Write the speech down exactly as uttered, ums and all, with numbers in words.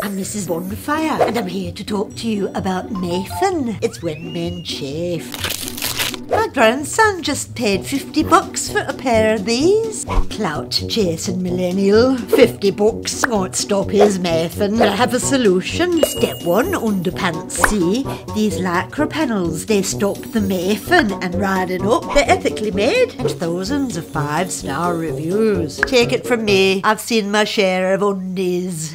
I'm Missus Bonfire, and I'm here to talk to you about Nathan. It's when men chafe. My grandson just paid fifty bucks for a pair of these. Clout chasing millennial. fifty bucks won't stop his Nathan. I have a solution. Step one, underpants. See, these lycra panels, they stop the Nathan and riding up. They're ethically made and thousands of five-star reviews. Take it from me, I've seen my share of undies.